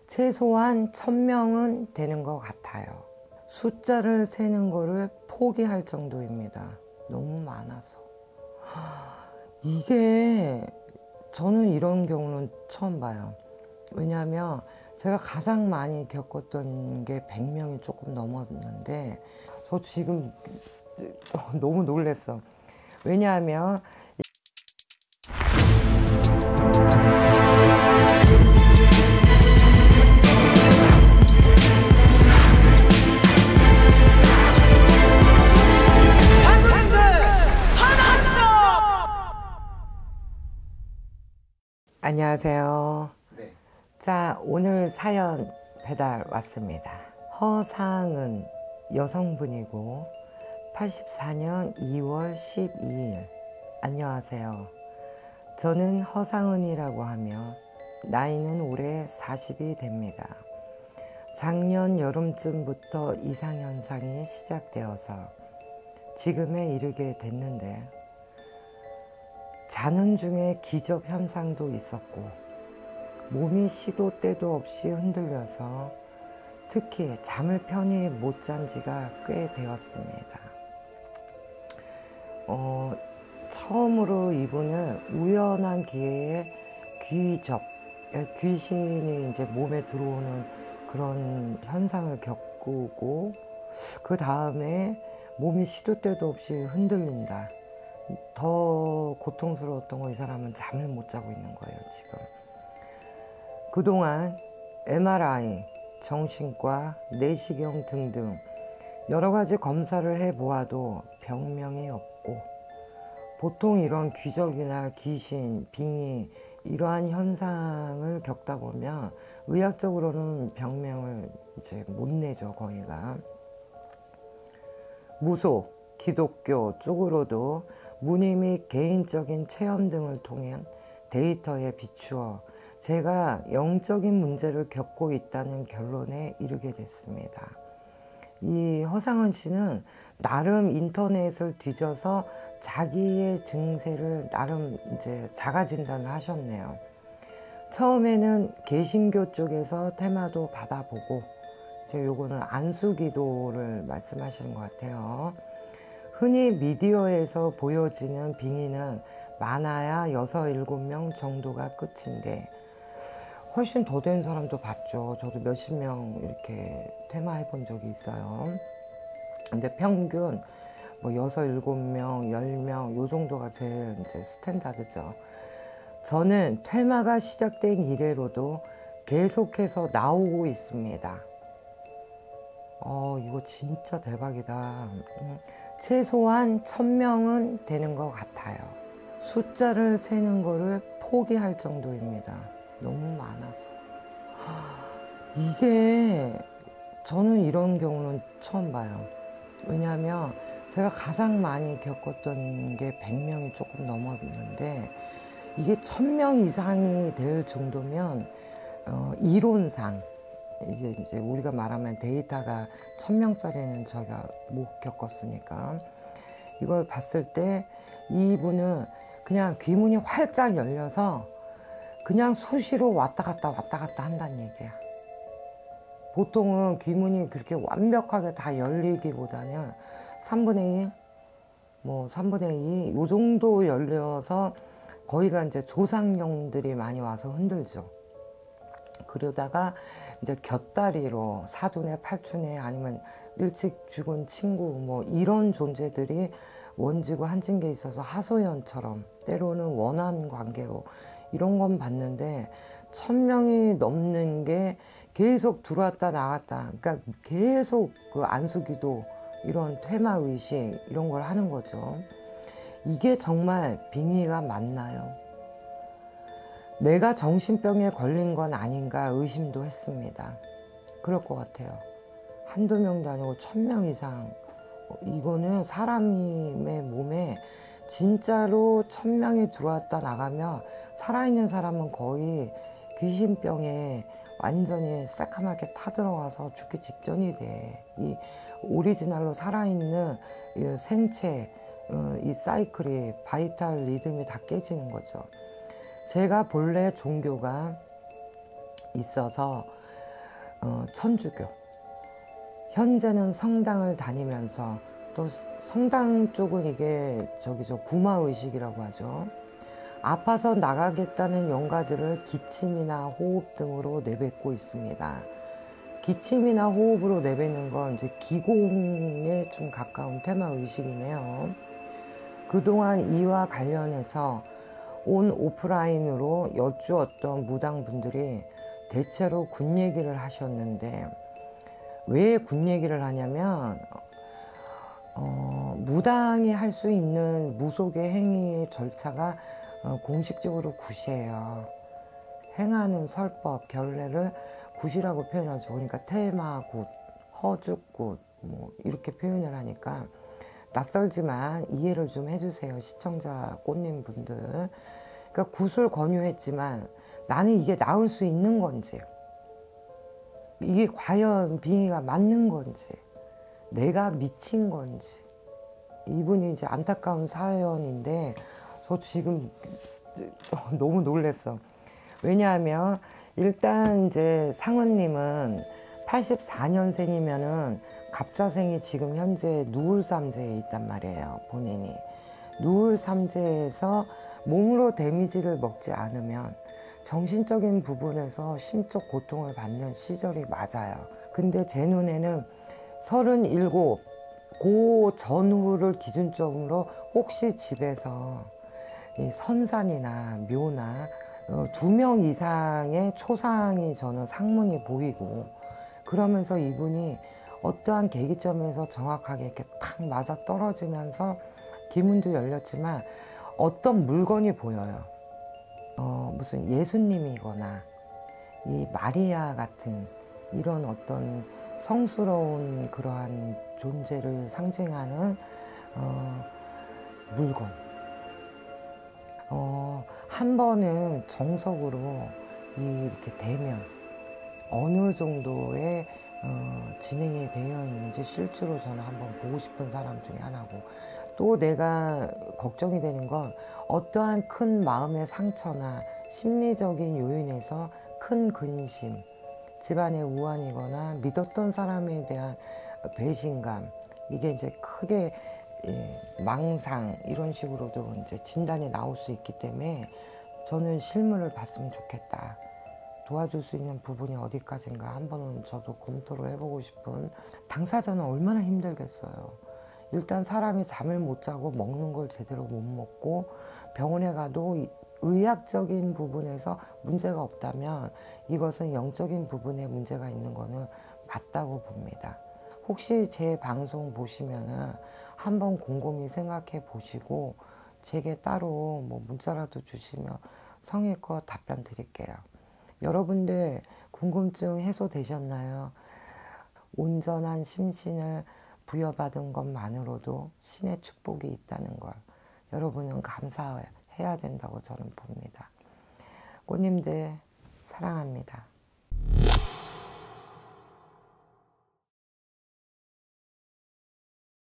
최소한 1000명은 되는 것 같아요. 숫자를 세는 거를 포기할 정도입니다. 너무 많아서. 이게 저는 이런 경우는 처음 봐요. 왜냐하면 제가 가장 많이 겪었던 게 100명이 조금 넘었는데 저 지금 너무 놀랐어. 왜냐하면 안녕하세요. 네. 자, 오늘 사연 배달 왔습니다. 허상은 여성분이고 84년 2월 12일. 안녕하세요. 저는 허상은이라고 하며 나이는 올해 40이 됩니다. 작년 여름쯤부터 이상현상이 시작되어서 지금에 이르게 됐는데 자는 중에 기적 현상도 있었고 몸이 시도 때도 없이 흔들려서 특히 잠을 편히 못 잔 지가 꽤 되었습니다. 처음으로 이분은 우연한 기회에 귀접, 귀신이 이제 몸에 들어오는 그런 현상을 겪고 그 다음에 몸이 시도 때도 없이 흔들린다. 더 고통스러웠던 거 이 사람은 잠을 못 자고 있는 거예요, 지금. 그동안 MRI, 정신과, 내시경 등등 여러 가지 검사를 해보아도 병명이 없고 보통 이런 귀적이나 귀신, 빙의 이러한 현상을 겪다 보면 의학적으로는 병명을 이제 못 내죠, 거의가. 무속, 기독교 쪽으로도 문의 및 개인적인 체험 등을 통해 데이터에 비추어 제가 영적인 문제를 겪고 있다는 결론에 이르게 됐습니다. 이 허상은 씨는 나름 인터넷을 뒤져서 자기의 증세를 나름 이제 자가 진단을 하셨네요. 처음에는 개신교 쪽에서 테마도 받아보고 이제 요거는 안수기도를 말씀하시는 것 같아요. 흔히 미디어에서 보여지는 빙의는 많아야 6, 7명 정도가 끝인데 훨씬 더 된 사람도 봤죠. 저도 몇십 명 이렇게 테마 해본 적이 있어요. 근데 평균 뭐 6, 7명, 10명 요 정도가 제일 이제 스탠다드죠. 저는 테마가 시작된 이래로도 계속해서 나오고 있습니다. 이거 진짜 대박이다. 최소한 1000명은 되는 것 같아요. 숫자를 세는 거를 포기할 정도입니다. 너무 많아서. 이게 저는 이런 경우는 처음 봐요. 왜냐하면 제가 가장 많이 겪었던 게 100명이 조금 넘었는데 이게 1000명 이상이 될 정도면 이론상 이제 우리가 말하면 데이터가 1000명짜리는 저희가 못 겪었으니까 이걸 봤을 때 이분은 그냥 귀문이 활짝 열려서 그냥 수시로 왔다 갔다 한다는 얘기야. 보통은 귀문이 그렇게 완벽하게 다 열리기보다는 3분의 1, 뭐 3분의 2, 요 정도 열려서 거기가 이제 조상령들이 많이 와서 흔들죠. 그러다가 이제 곁다리로 사둔에, 팔춘에 아니면 일찍 죽은 친구 뭐 이런 존재들이 원지고 한진계에 있어서 하소연처럼 때로는 원한 관계로 이런 건 봤는데 1000명이 넘는 게 계속 들어왔다 나왔다. 그러니까 계속 그 안수기도 이런 퇴마의식 이런 걸 하는 거죠. 이게 정말 빙의가 맞나요? 내가 정신병에 걸린 건 아닌가 의심도 했습니다. 그럴 것 같아요. 한두 명도 아니고 1000명 이상. 이거는 사람의 몸에 진짜로 1000명이 들어왔다 나가면 살아있는 사람은 거의 귀신병에 완전히 새카맣게 타들어와서 죽기 직전이 돼. 이 오리지널로 살아있는 이 생체, 이 사이클이 바이탈 리듬이 다 깨지는 거죠. 제가 본래 종교가 있어서 천주교. 현재는 성당을 다니면서 또 성당 쪽은 이게 구마의식이라고 하죠. 아파서 나가겠다는 영가들을 기침이나 호흡 등으로 내뱉고 있습니다. 기침이나 호흡으로 내뱉는 건 이제 기공에 좀 가까운 테마 의식이네요. 그동안 이와 관련해서 온 오프라인으로 여쭈었던 무당분들이 대체로 군 얘기를 하셨는데, 왜 군 얘기를 하냐면 무당이 할 수 있는 무속의 행위의 절차가 공식적으로 굿이에요. 행하는 설법, 결례를 굿이라고 표현하죠. 그러니까 테마굿, 허죽굿 뭐 이렇게 표현을 하니까 낯설지만 이해를 좀 해주세요. 시청자 꽃님 분들. 그러니까 굿을 권유했지만 나는 이게 나올 수 있는 건지, 이게 과연 빙의가 맞는 건지, 내가 미친 건지. 이분이 이제 안타까운 사연인데 저 지금 너무 놀랐어. 왜냐하면 일단 이제 상은님은 84년생이면은 갑자생이 지금 현재 누울삼재에 있단 말이에요. 본인이 누울삼재에서 몸으로 데미지를 먹지 않으면 정신적인 부분에서 심적 고통을 받는 시절이 맞아요. 근데 제 눈에는 37, 그 전후를 기준점으로 혹시 집에서 이 선산이나 묘나 2명 이상의 초상이 저는 상문이 보이고, 그러면서 이분이 어떠한 계기점에서 정확하게 이렇게 탁 맞아 떨어지면서 기문도 열렸지만 어떤 물건이 보여요. 무슨 예수님이거나 이 마리아 같은 이런 어떤 성스러운 그러한 존재를 상징하는 물건. 한 번은 정석으로 이렇게 되면 어느 정도의 진행이 되어 있는지 실제로 저는 한번 보고 싶은 사람 중에 하나고, 또 내가 걱정이 되는 건 어떠한 큰 마음의 상처나 심리적인 요인에서 큰 근심, 집안의 우환이거나 믿었던 사람에 대한 배신감, 이게 이제 크게 망상 이런 식으로도 이제 진단이 나올 수 있기 때문에 저는 실물을 봤으면 좋겠다. 도와줄 수 있는 부분이 어디까지인가 한번은 저도 검토를 해보고 싶은. 당사자는 얼마나 힘들겠어요. 일단 사람이 잠을 못 자고 먹는 걸 제대로 못 먹고 병원에 가도 의학적인 부분에서 문제가 없다면 이것은 영적인 부분에 문제가 있는 거는 맞다고 봅니다. 혹시 제 방송 보시면은 한번 곰곰이 생각해 보시고 제게 따로 뭐 문자라도 주시면 성의껏 답변 드릴게요. 여러분들 궁금증 해소되셨나요? 온전한 심신을 부여받은 것만으로도 신의 축복이 있다는 걸 여러분은 감사해야 된다고 저는 봅니다. 꽃님들 사랑합니다.